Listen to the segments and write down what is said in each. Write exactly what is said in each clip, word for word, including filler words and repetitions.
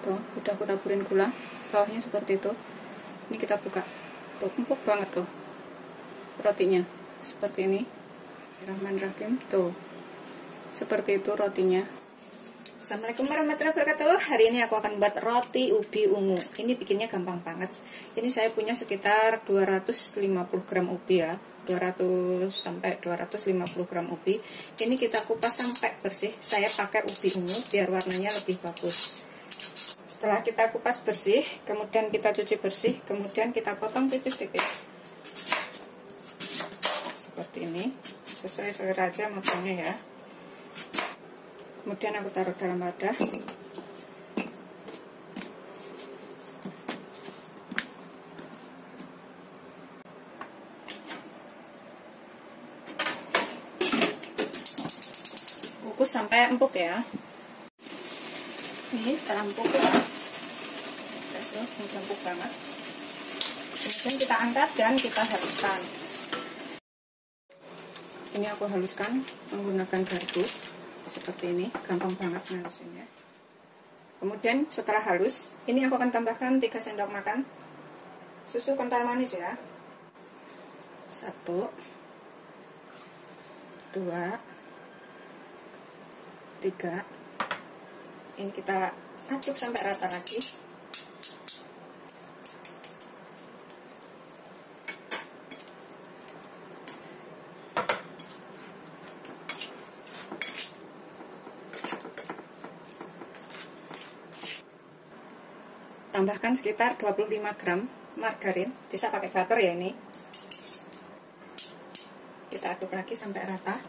tuh udah aku taburin gula, bawahnya seperti itu. Ini kita buka tuh, empuk banget tuh rotinya, seperti ini. Bismillahirrahmanirrahim tuh, seperti itu rotinya. Assalamualaikum warahmatullahi wabarakatuh. Hari ini aku akan buat roti ubi ungu. Ini bikinnya gampang banget. Ini saya punya sekitar dua ratus lima puluh gram ubi ya, dua ratus sampai dua ratus lima puluh gram ubi. Ini kita kupas sampai bersih. Saya pakai ubi ungu biar warnanya lebih bagus. Setelah kita kupas bersih, kemudian kita cuci bersih, kemudian kita potong tipis-tipis seperti ini, sesuai selera aja motongnya ya. Kemudian aku taruh dalam wadah. Kukus sampai empuk ya. Ini setelah empuk ya, sudah empuk banget. Kemudian kita angkat dan kita haluskan. Ini aku haluskan menggunakan garpu seperti ini, gampang banget halusinnya. Kemudian setelah halus, ini aku akan tambahkan tiga sendok makan susu kental manis ya. Satu, dua, tiga. Ini kita aduk sampai rata lagi. Tambahkan sekitar dua puluh lima gram margarin, bisa pakai butter ya ini. Kita aduk lagi sampai rata.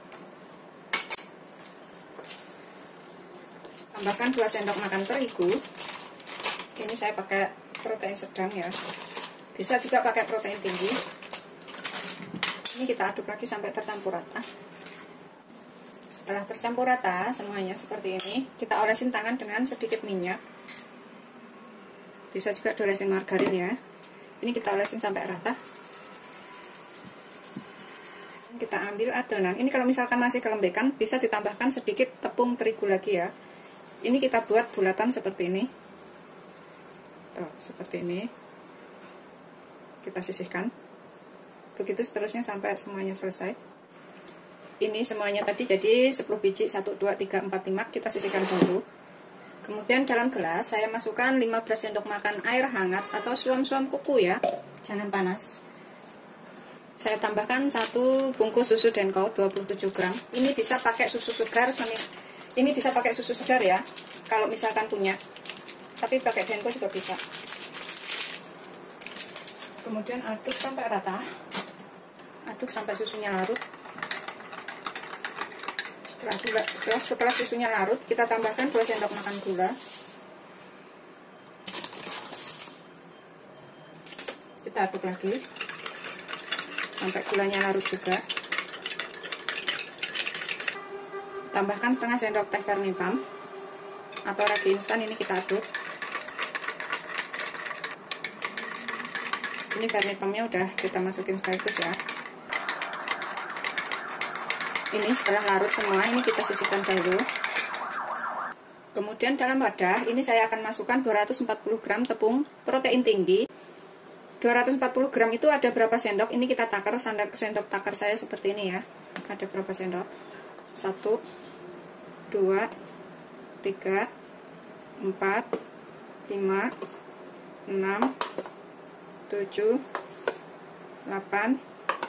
Tambahkan dua sendok makan terigu. Ini saya pakai protein sedang ya. Bisa juga pakai protein tinggi. Ini kita aduk lagi sampai tercampur rata. Setelah tercampur rata semuanya seperti ini, kita olesin tangan dengan sedikit minyak. Bisa juga dolesin margarin ya. Ini kita olesin sampai rata. Kita ambil adonan. Ini kalau misalkan masih kelembekan, bisa ditambahkan sedikit tepung terigu lagi ya. Ini kita buat bulatan seperti ini. Tuh, seperti ini. Kita sisihkan. Begitu seterusnya sampai semuanya selesai. Ini semuanya tadi jadi sepuluh biji, satu, dua, tiga, empat, lima. Kita sisihkan dulu. Kemudian dalam gelas saya masukkan lima belas sendok makan air hangat atau suam-suam kuku ya, jangan panas. Saya tambahkan satu bungkus susu Denko dua puluh tujuh gram. Ini bisa pakai susu segar, ini bisa pakai susu segar ya, kalau misalkan punya. Tapi pakai Denko juga bisa. Kemudian aduk sampai rata, aduk sampai susunya larut. Setelah, gula, setelah susunya larut, kita tambahkan dua sendok makan gula. Kita aduk lagi sampai gulanya larut juga. Tambahkan setengah sendok teh Vermipam atau ragi instan, ini kita aduk. Ini Vermipamnya udah kita masukin sekaligus ya. Ini setelah larut semua, ini kita sisihkan dulu. Kemudian dalam wadah, ini saya akan masukkan dua ratus empat puluh gram tepung protein tinggi. dua ratus empat puluh gram itu ada berapa sendok? Ini kita takar, sendok takar saya seperti ini ya. Ada berapa sendok? satu, dua, tiga, empat, lima, enam, tujuh, delapan,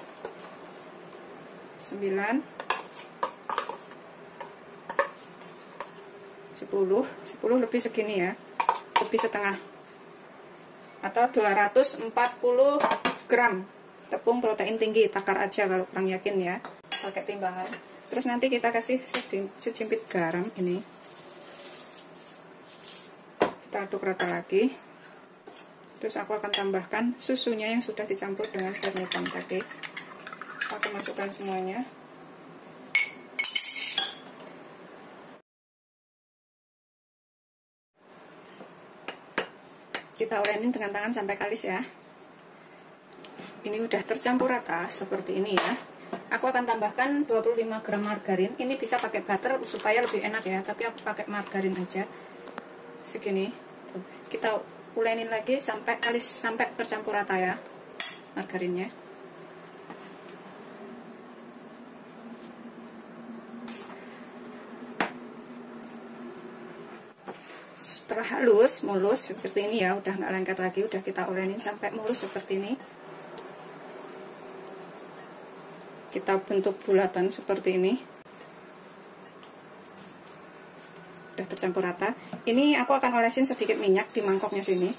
sembilan, sepuluh, sepuluh lebih segini ya, lebih setengah, atau dua ratus empat puluh gram tepung protein tinggi. Takar aja kalau kurang yakin ya, pakai timbangan. Terus nanti kita kasih sejimpit garam ini, kita aduk rata lagi. Terus aku akan tambahkan susunya yang sudah dicampur dengan Vermipam tadi. Aku masukkan semuanya. Kita olesin dengan tangan sampai kalis ya. Ini udah tercampur rata seperti ini ya. Aku akan tambahkan dua puluh lima gram margarin. Ini bisa pakai butter supaya lebih enak ya, tapi aku pakai margarin aja. Segini. Tuh, kita ulenin lagi sampai kalis sampai tercampur rata ya margarinnya. Setelah halus, mulus seperti ini ya, udah nggak lengket lagi, udah kita ulenin sampai mulus seperti ini. Kita bentuk bulatan seperti ini. Udah tercampur rata. Ini aku akan olesin sedikit minyak di mangkoknya sini.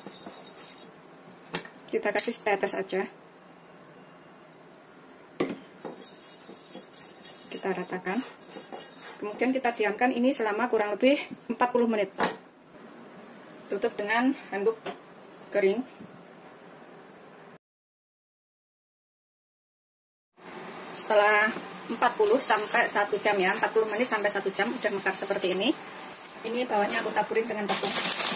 Kita kasih setetes aja. Kita ratakan. Kemudian kita diamkan ini selama kurang lebih empat puluh menit. Tutup dengan handuk kering. Setelah empat puluh sampai satu jam ya, empat puluh menit sampai satu jam udah mekar seperti ini. Ini bawahnya aku taburin dengan tepung.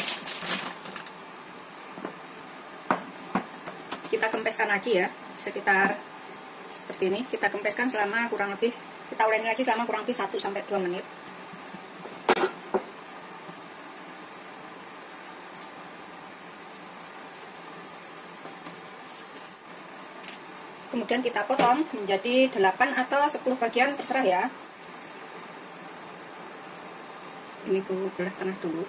Kita kempeskan lagi ya, sekitar seperti ini. Kita kempeskan selama kurang lebih, kita ulenin lagi selama kurang lebih satu sampai dua menit. Kemudian kita potong menjadi delapan atau sepuluh bagian, terserah ya. Ini ku belah tengah dulu.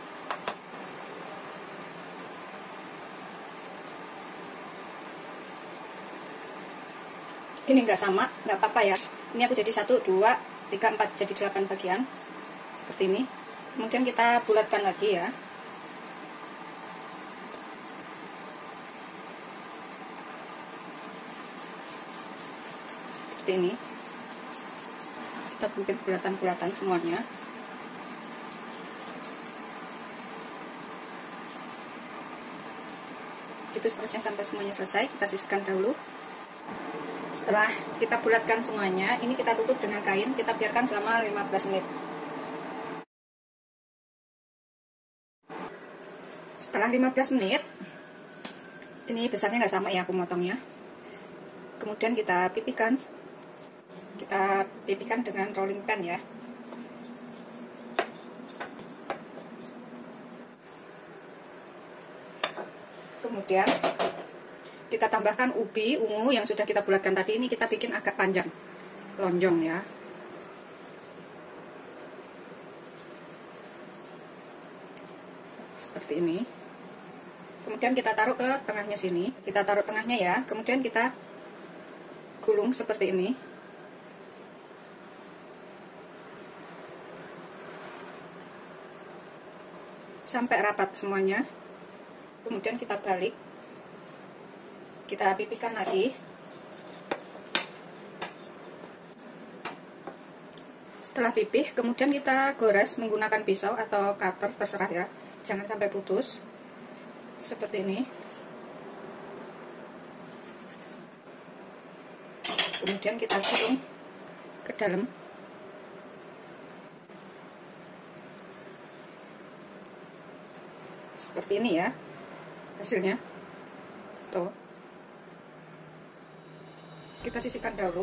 Ini enggak sama, enggak apa-apa ya. Ini aku jadi satu, dua, tiga, empat, jadi delapan bagian. Seperti ini. Kemudian kita bulatkan lagi ya. Seperti ini. Kita bikin bulatan-bulatan semuanya. Itu seterusnya sampai semuanya selesai. Kita sisihkan dahulu. Setelah kita bulatkan semuanya, ini kita tutup dengan kain. Kita biarkan selama lima belas menit. Setelah lima belas menit, ini besarnya nggak sama ya aku motongnya. Kemudian kita pipihkan. Kita pipihkan dengan rolling pin ya. Kemudian kita tambahkan ubi ungu yang sudah kita bulatkan tadi. Ini kita bikin agak panjang, lonjong ya. Seperti ini. Kemudian kita taruh ke tengahnya sini. Kita taruh tengahnya ya. Kemudian kita gulung seperti ini. Sampai rapat semuanya. Kemudian kita balik, kita pipihkan lagi. Setelah pipih, kemudian kita gores menggunakan pisau atau cutter, terserah ya, jangan sampai putus. Seperti ini. Kemudian kita gulung ke dalam. Seperti ini ya hasilnya. Tuh. Kita sisihkan dahulu.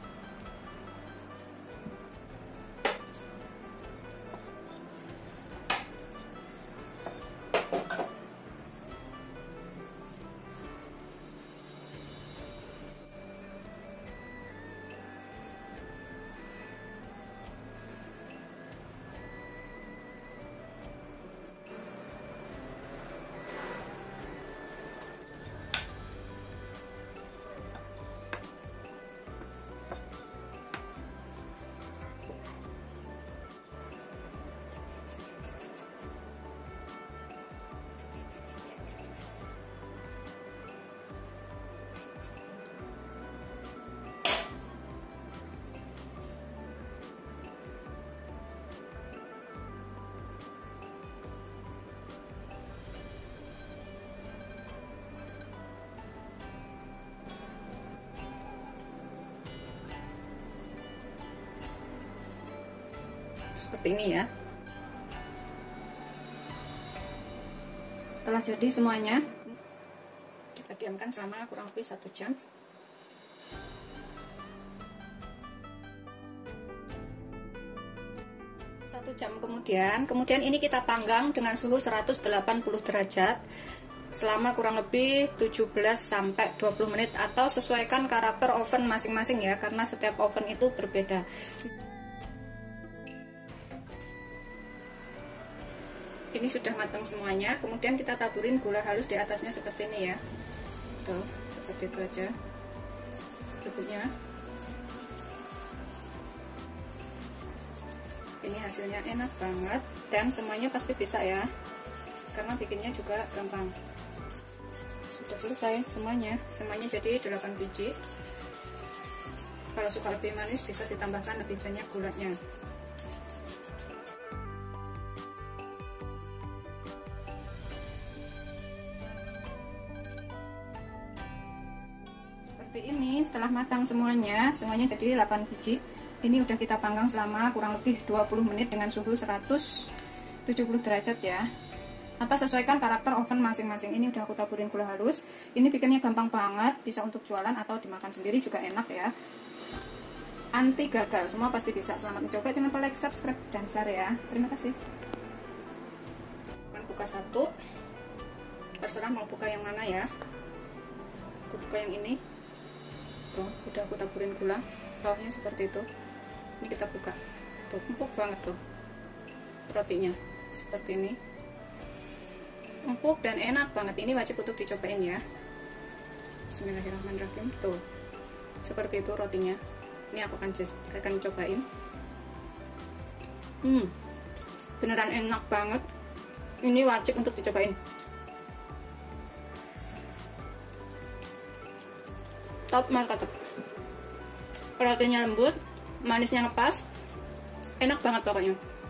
Seperti ini ya. Setelah jadi semuanya, kita diamkan selama kurang lebih satu jam. Satu jam kemudian, kemudian ini kita panggang dengan suhu seratus delapan puluh derajat selama kurang lebih tujuh belas sampai dua puluh menit, atau sesuaikan karakter oven masing-masing ya, karena setiap oven itu berbeda. Ini sudah matang semuanya, kemudian kita taburin gula halus di atasnya seperti ini ya. Tuh, seperti itu aja secukupnya. Ini hasilnya enak banget dan semuanya pasti bisa ya, karena bikinnya juga gampang. Sudah selesai semuanya, semuanya jadi delapan biji. Kalau suka lebih manis bisa ditambahkan lebih banyak gulanya. Seperti ini, setelah matang semuanya, semuanya jadi delapan biji. Ini udah kita panggang selama kurang lebih dua puluh menit dengan suhu seratus tujuh puluh derajat ya. Atau sesuaikan karakter oven masing-masing. Ini udah aku taburin gula halus. Ini bikinnya gampang banget, bisa untuk jualan atau dimakan sendiri juga enak ya. Anti gagal, semua pasti bisa. Selamat mencoba, jangan lupa like, subscribe, dan share ya. Terima kasih. Akan buka satu. Terserah mau buka yang mana ya. Aku buka yang ini. Tuh, udah aku taburin gula. Bawahnya seperti itu. Ini kita buka. Tuh, empuk banget tuh rotinya. Seperti ini. Empuk dan enak banget. Ini wajib untuk dicobain ya. Bismillahirrahmanirrahim. Tuh. Seperti itu rotinya. Ini aku akan just, akan cobain. Hmm. Beneran enak banget. Ini wajib untuk dicobain. Top market. Rotinya lembut, manisnya ngepas, enak banget pokoknya.